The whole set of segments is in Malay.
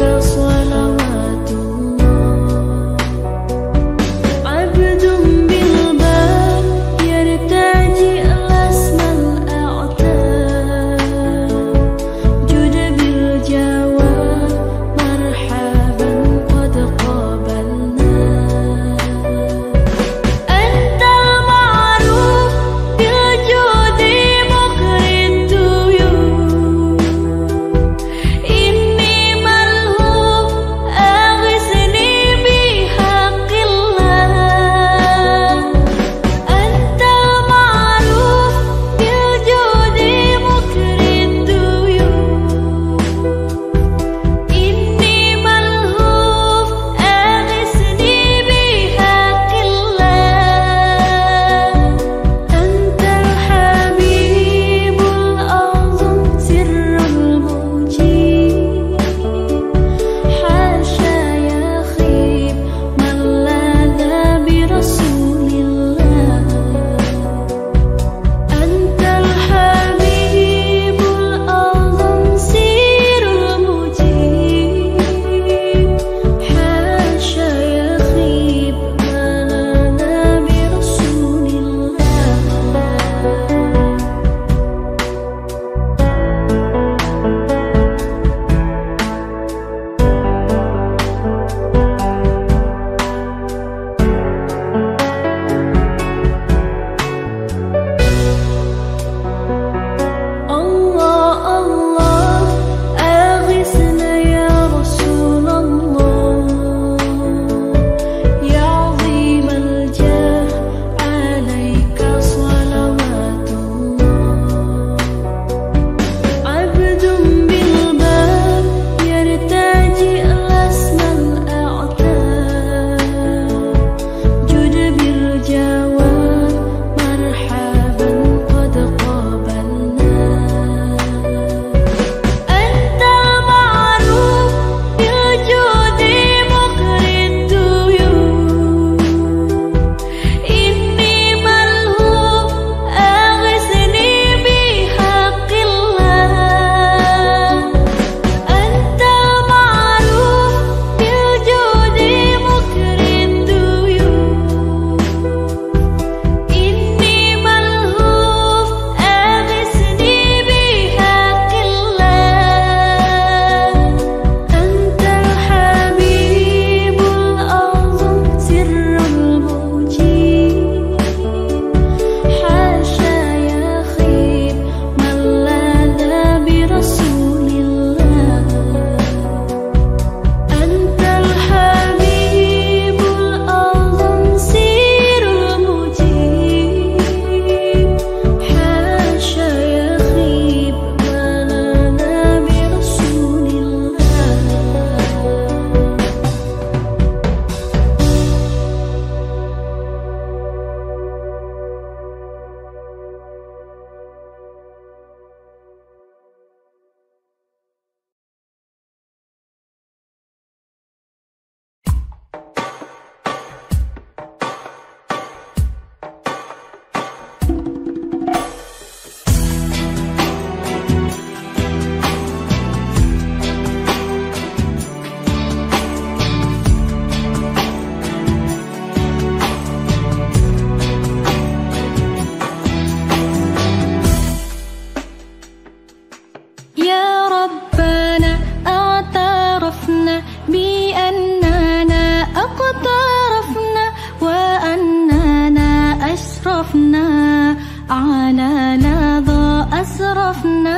على لظى أسرفنا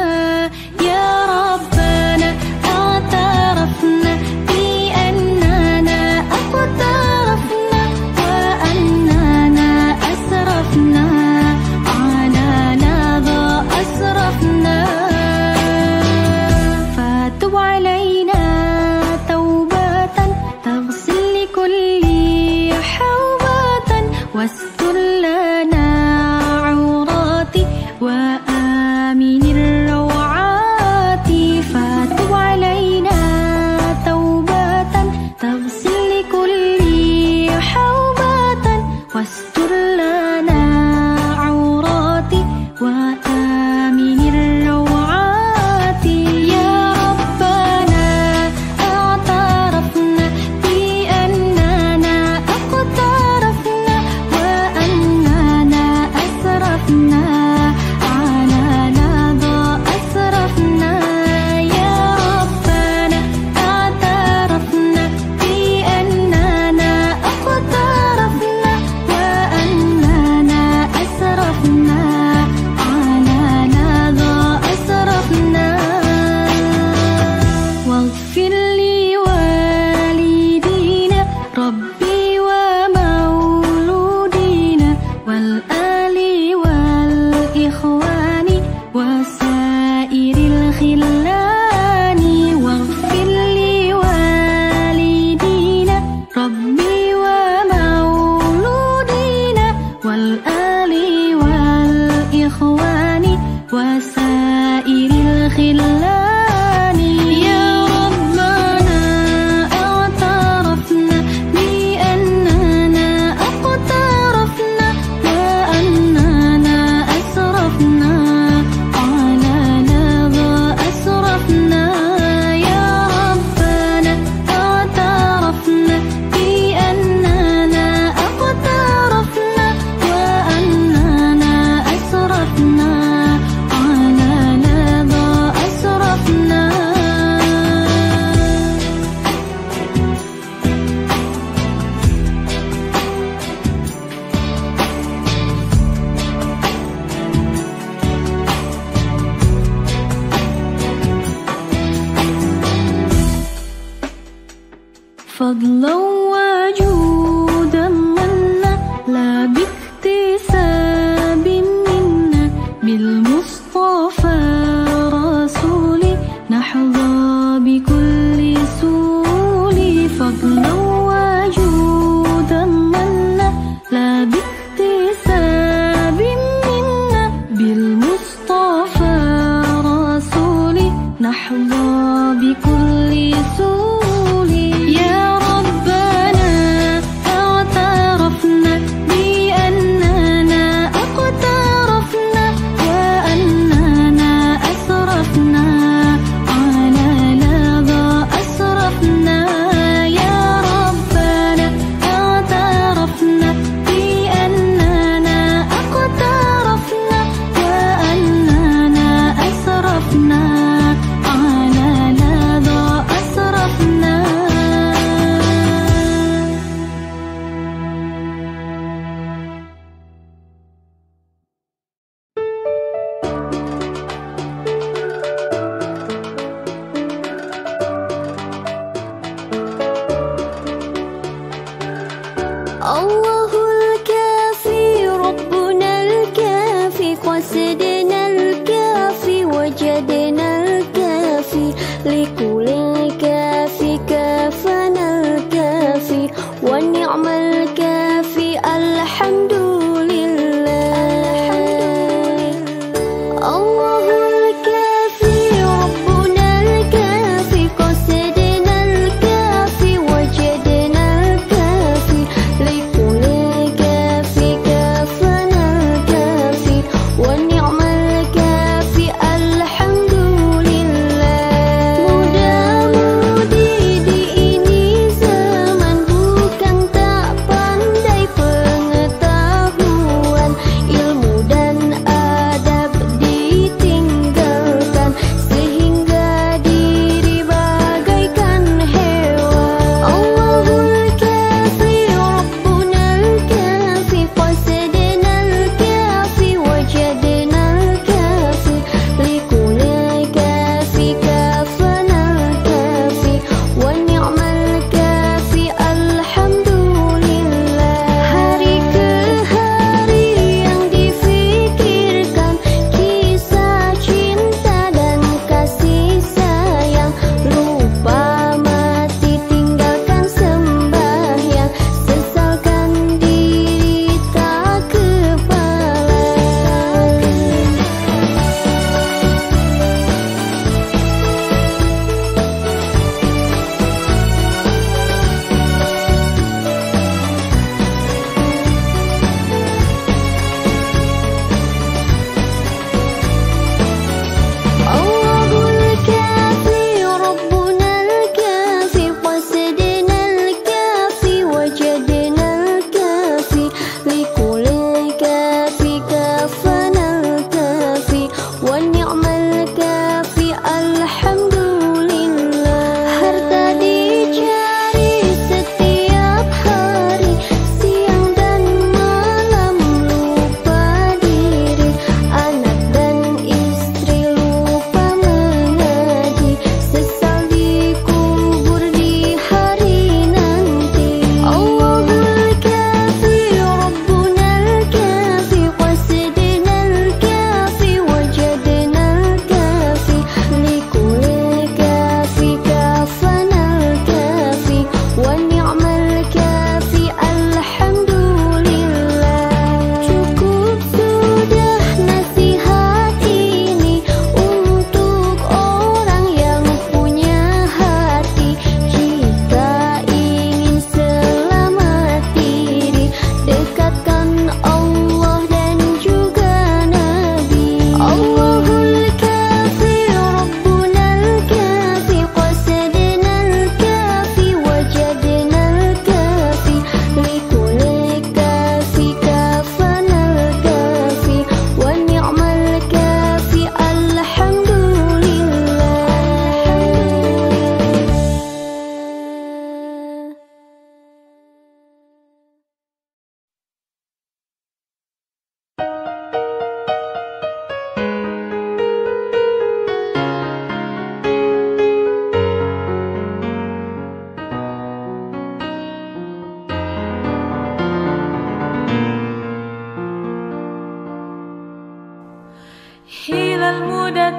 يا ربنا اعترفنا بأننا اقترفنا وأننا أسرفنا على لظى أسرفنا فتب علينا توبة تغسل لكل حوبة واستر لنا فضلا وجودا منا لا باكتساب منا بالمصطفى رسولي نحظى بكل سول فضلا وجودا منا لا باكتساب منا بالمصطفى رسولي نحظى بكل سول يا ربنا اعترفنا بأننا اقترفنا وأننا أسرفنا على لظى أسرفنا يا ربنا اعترفنا بأننا اقترفنا وأننا أسرفنا على لظى أسرفنا الله الكافي ربنا الكافي قصدنا الكافي وجدنا الكافي لكل الكافي كافنا الكافي ونعم الكافي الحمد لله الله الكافي ربنا الكافي قصدنا الكافي وجدنا الكافي لكل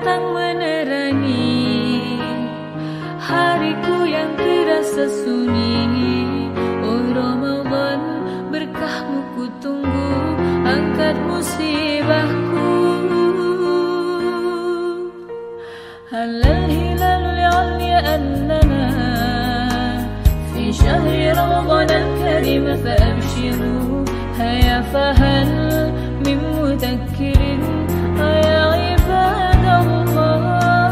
datang menerangi hariku yang terasa sunyi. Oh Ramadan, berkahmu ku tunggu, angkat musibahku. Halal hilalul ya'ni annana fi syahri Ramadan al-karim fa'abshiru. Haya fahal min mudakkirin ya ibadallah.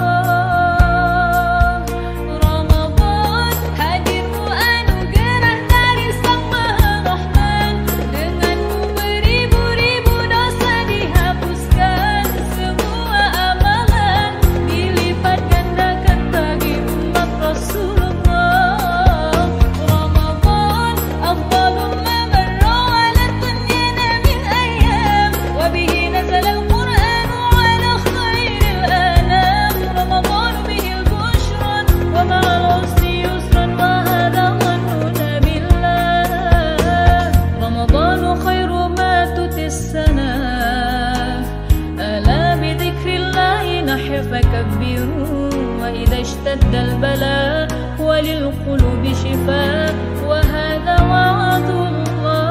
فكبروا وإذا اشتد البلاء وللقلوب شفاء وهذا وعد الله.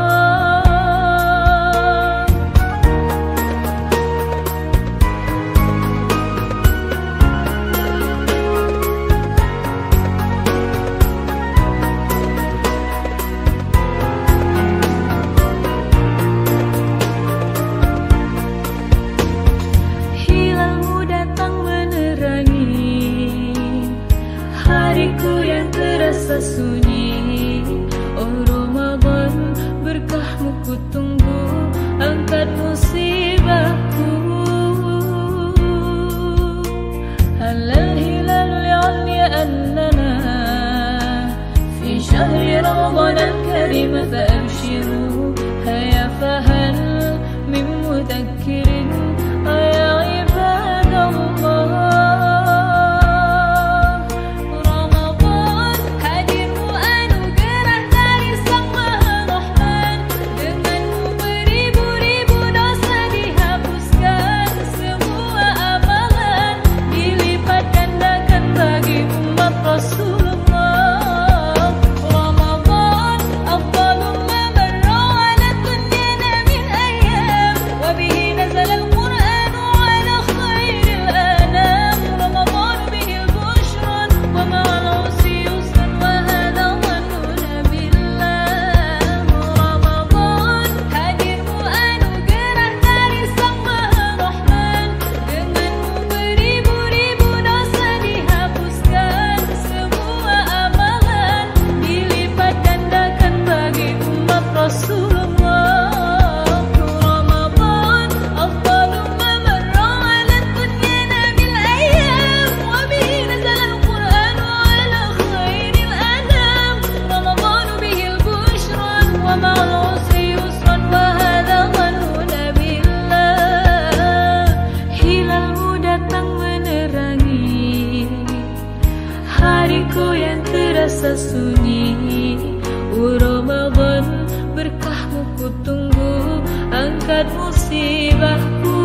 Sunyi, oh Ramadan, berkahmu ku tunggu, angkat musibahku. Halal hilalul ya'ni annana fi syahri Ramadan al-karim fa'abshiru. Haya fahal min mudakkirin ya ibadallah. Sunyi, oh Ramadan, berkahmu ku tunggu, angkat musibahku.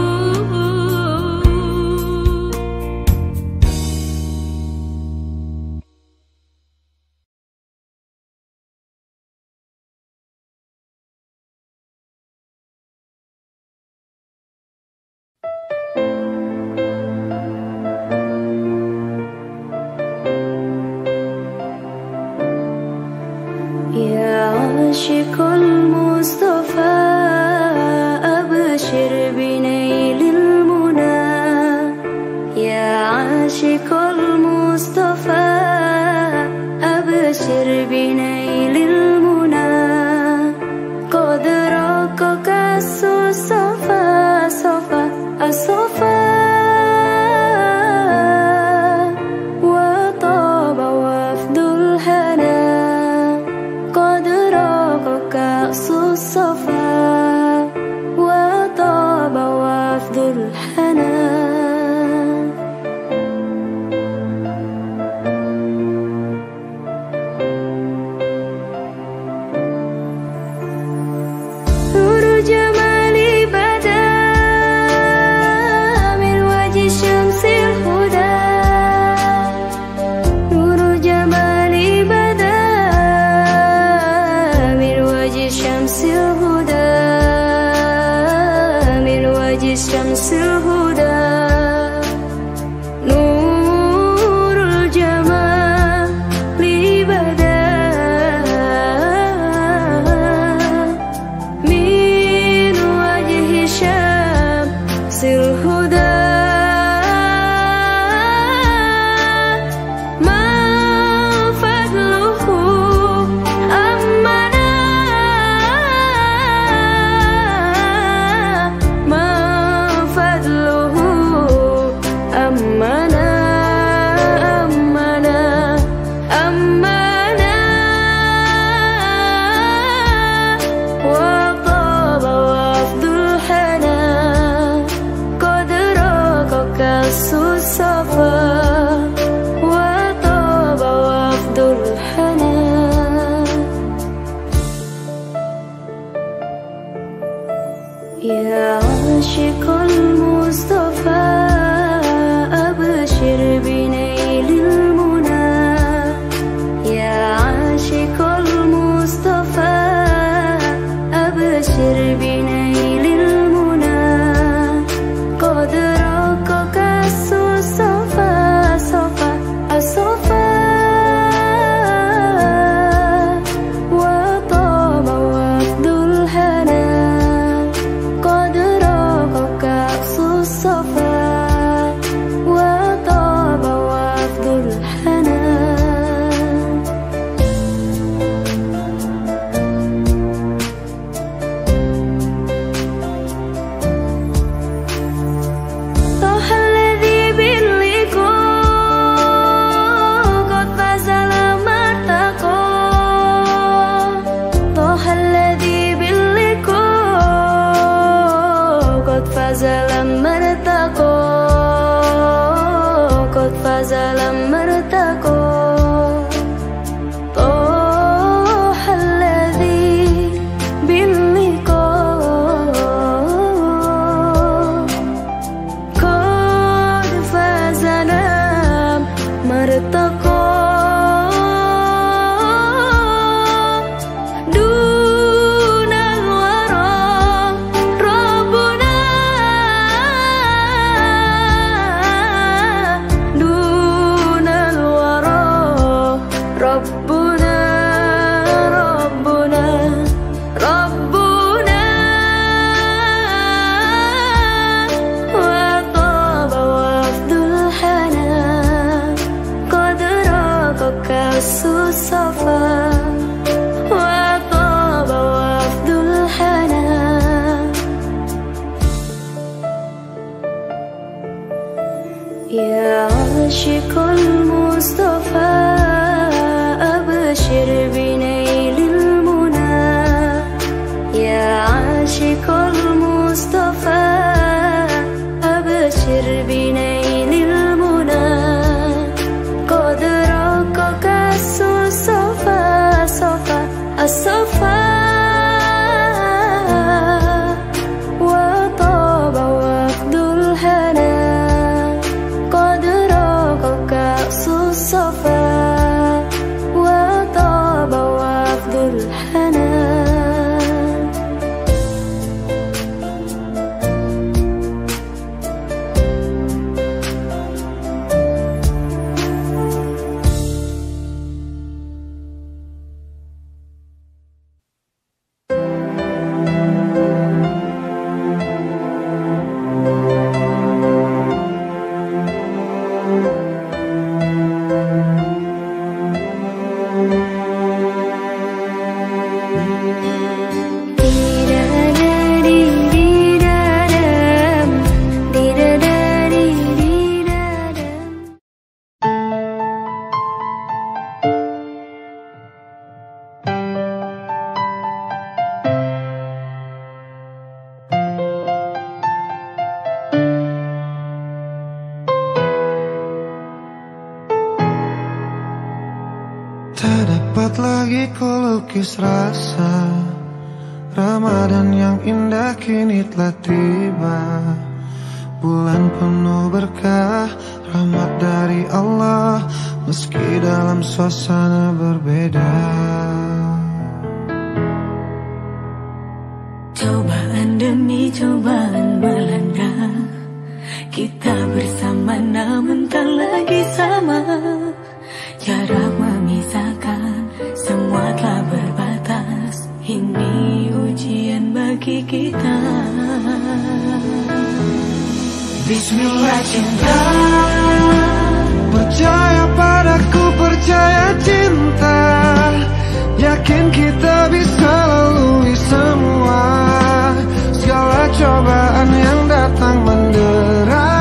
عاشق المصطفى أبشر بنيل المنى. يا عاشق المصطفى أبشر بنيل المنى. قد رقك الصفا صفا الصفا وطاب وفد الهنا. قد رقك الصفا وطاب وفد الهنا. نور جمال Rabbuna, Rabbuna, Rabbuna, wa taba wafdul hana, qad raqaka as-safa, wa taba wafdul hana. Ya ashiqul Mustafa, abshir binailil muna. Ya ashiqul Mustafa, abshir binailil muna. Qad raqaka as-safa, safa, as-safa, wa taba wafdul hana, qad raqaka as-safa, wa taba wafdul hana. Tak dapat lagi kulukis rasa Ramadan yang indah kini telah tiba. Bulan penuh berkah, rahmat dari Allah, meski dalam suasana berbeda. Cobaan demi cobaan melanda, kita bersama namun tak lagi sama. Jarak memisahkan, semua telah berbatas. Ini ujian bagi kita. Bismillah cinta, percaya padaku, percaya cinta. Yakin kita bisa lalui semua segala cobaan yang datang mendera.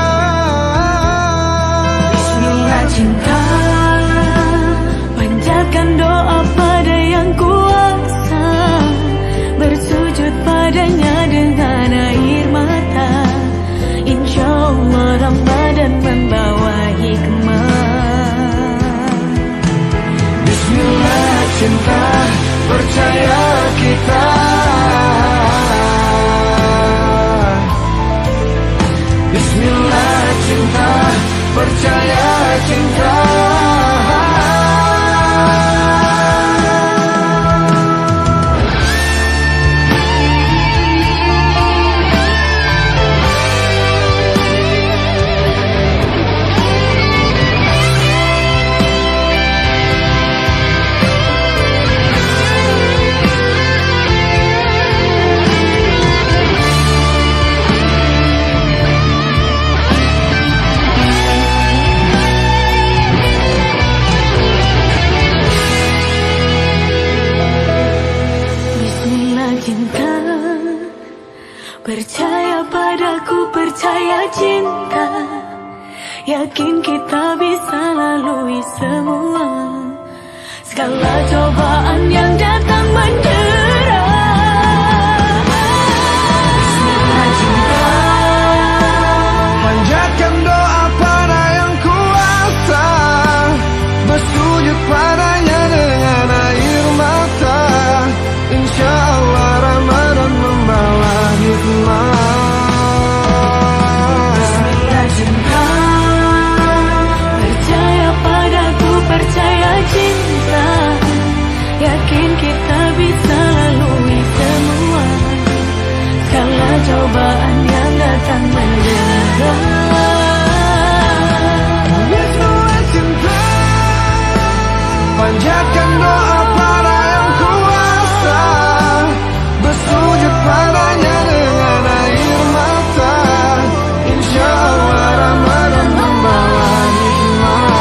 Bismillah cinta, panjatkan doa pada yang kuasa, bersujud padanya dengan air mata. Insya Allah Ramadan membawa hikmah. Bismillah cinta, percaya kita. Bismillah cinta, percaya cinta. Percaya padaku, percaya cinta. Yakin kita bisa lalui semua segala cobaan yang datang mendera. Bismillah cinta, Panjatkan doa pada yang kuasa, bersujud padanya dengan air mata. Insya Allah Ramadan membawa hikmah. Bismillah cinta, percaya padaku, percaya cinta. Yakin kita bisa Panjatkan doa pada yang kuasa, bersujud padanya dengan air mata. Insya Allah Ramadan membawa hikmah.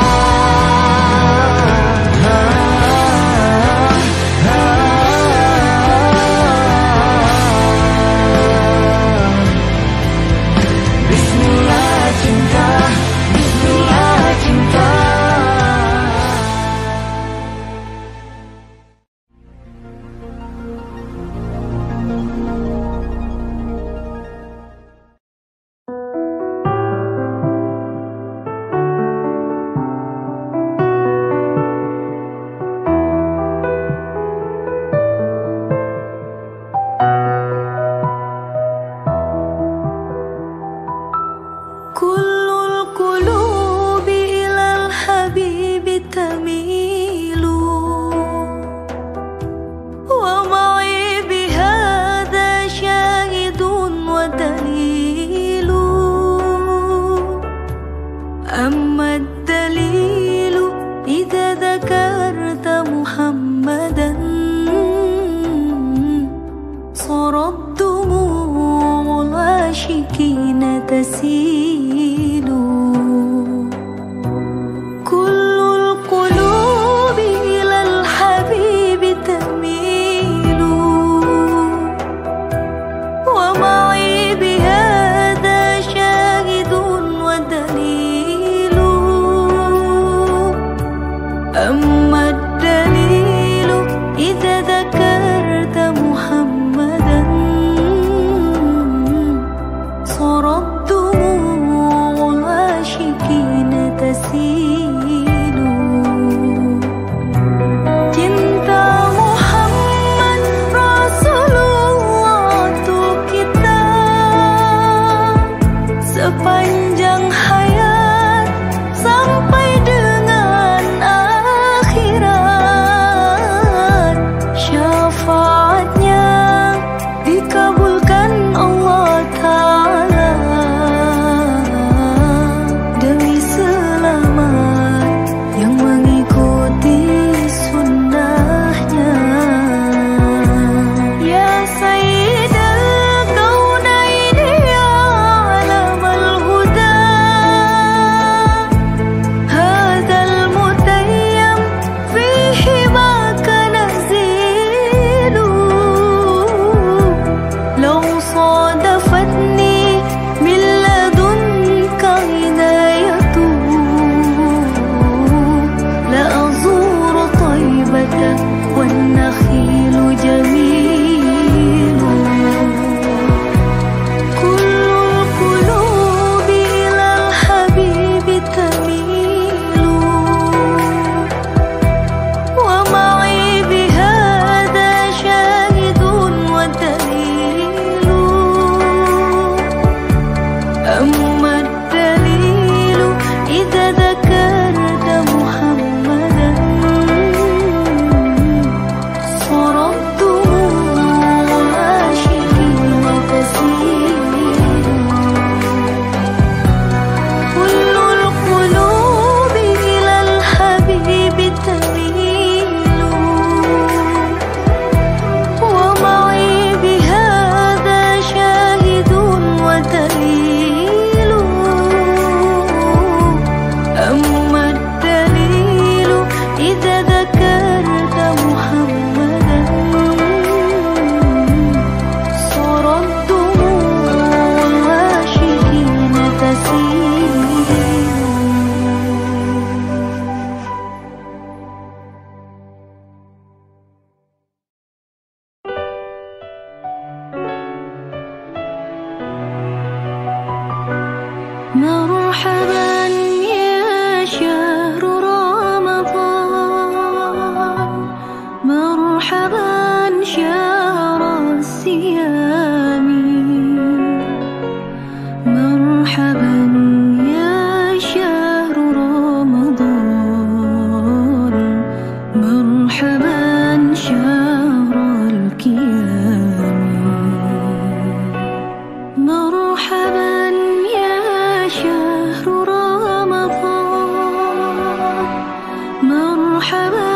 Bismillah cinta, Bismillah cinta. Kullul qulubi ilal habibi tamilu, wa ma'i bihadha syahidun wa dalilu. Amma dalilu idza dzakarta Muhammadan, sarat dumu'ul ashikina tasilu. Kullul qulubi ilal habibi tamilu, wa ma'i bihadha syahidun wa dalilu. Amma dalilu idza dzakarta Muhammadan, sarat dumu'ul ashikina tasilu. Cinta Muhammad Rasulullah untuk kita sepanjang hayat sampai dengan akhirat. Syafaatnya dikabulkan Allah Ta'ala demi selamat yang mengikuti sunnahnya. Ya Sayyidal Kaunaini ya Alamal Huda, Hadal Mutayyam fihi maka nazilu. Law sadafatni min ladunka inayatu, la azuru taibata wan nakhilu jamilu. Kullul qulubi ilal habibi tamilu, wa ma'i bihadha syahidun wa dalilu. Amma dalilu idza dzakarta Muhammadan, sarat dumu'ul ashikina tasilu. Kullul qulubi ilal habibi tamilu, wa ma'i bihadha syahidun wa dalilu. Amma dalilu idza dzakarta Muhammadan, sarat dumu'ul ashikina tasilu. Marhaban ya syahru Ramadan, marhaban syahr siyami, marhaban ya syahru Ramadan, marhaban syahr al-qiyam. Marhaban ya syahru Ramadan, marhaban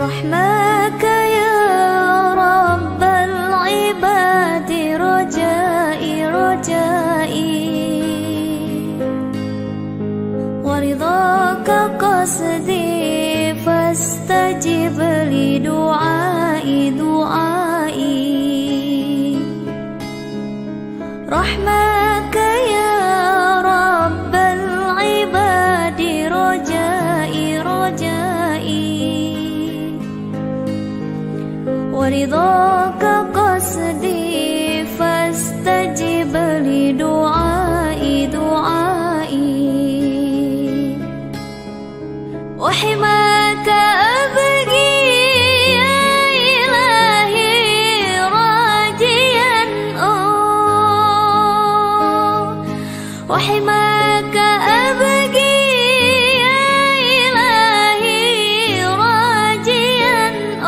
رحمك يا رب العباد رجائي رجائي ورضاك قصدي فاستجب لي دعائي دعائي رحمك يا رب العباد رجائي رجائي ورضاك قصدي فاستجب لي دعائي دعائي وحماك أبقي يا إلهي راجيا وحماك أبقي يا إلهي راجيا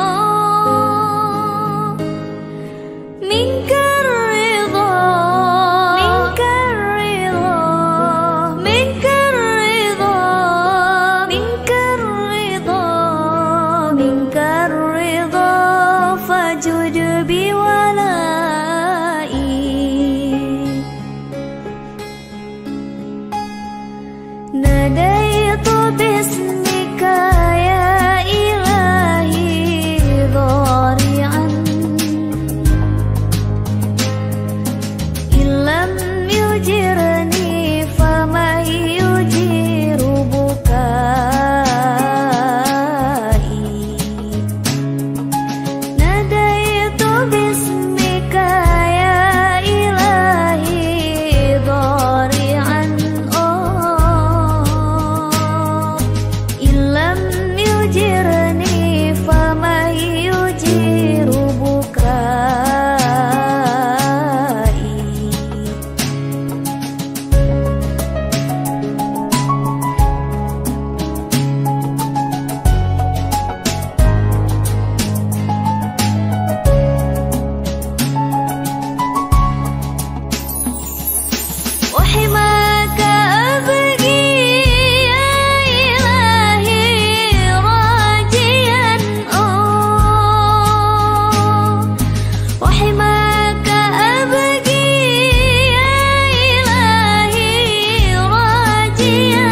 منك الرضا منك الرضا منك الرضا منك الرضا منك الرضا فجد بولائي ناديت باسمك يا إلهي ضارعا إن لم يجرني فمن يجير بكائي ناديت باسمك يا إلهي ضارعا إن لم يجرني فمن يجير بكائي وحماك أبقي يا إلهي راجيا وحماك أبقي يا إلهي راجيا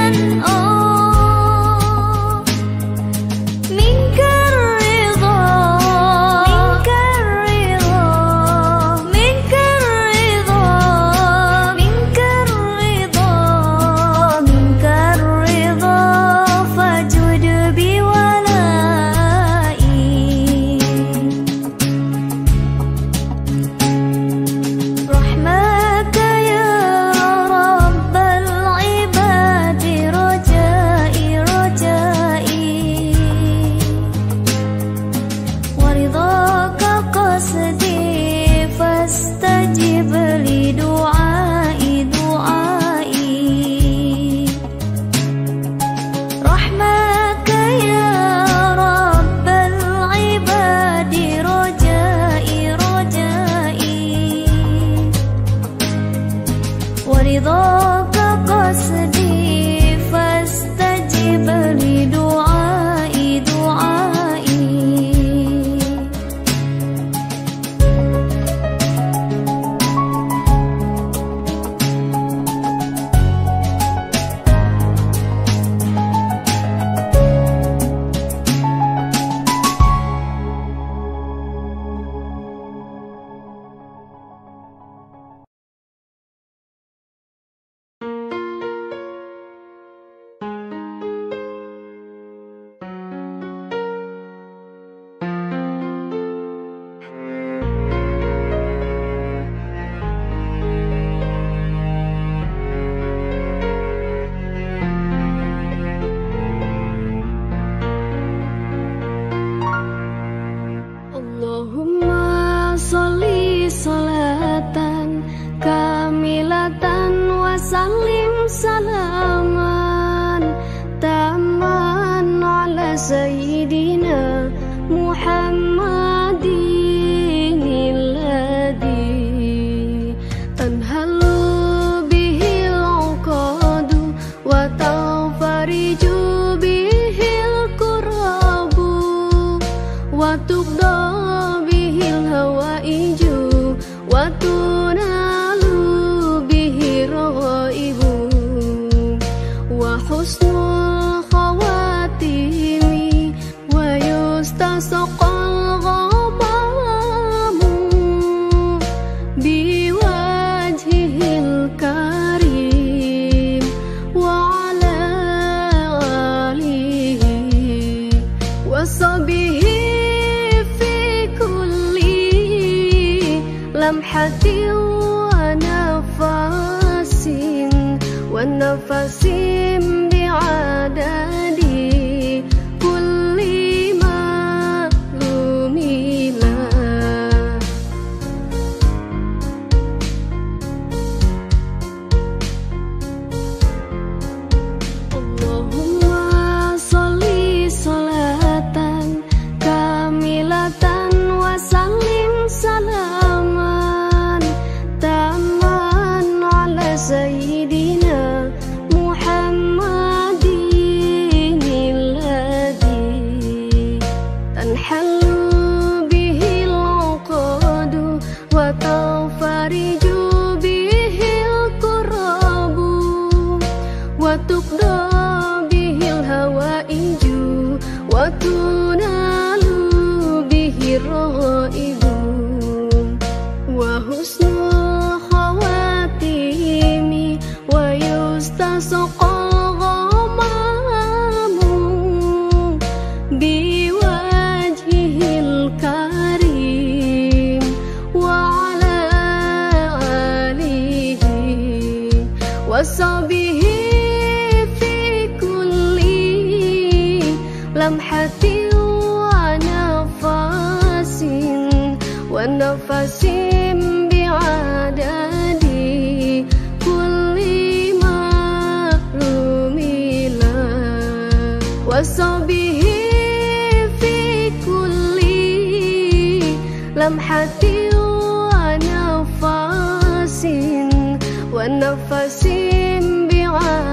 منك الرضا منك الرضا منك الرضا منك الرضا منك الرضا فجد بولائي رحمك يا رب العباد رجائي رجائي ورضاك قصدي فاستجب لي دعائي دعائي رحمك يا رب العباد رجائي رجائي ورضاك قصدي فاستجب لي دعائي دعائي Allahumma sholli sholatan kamilatan wa sallim salaman taman ala sayyidina Muhammadin alladhi tanhalu bihil uqadu wa tafariju bihil kurabu ونفس بعدد كل معلوم له اللهم صل صلاة كاملة وسلم سلاما تاما على سيدنا محمد الذي تنحل به العقد وتنفرج به الكرب وتقضى به الهوائج وتنال به الرغائب وحسن الخواتيم ويستسقى الغمام بوجهه الكريم وعلى آله وصحبه في كل لمحة ونفس ونفس بعدد كل معلوم له وصحبه في كل لمحة ونفس ونفس بعدد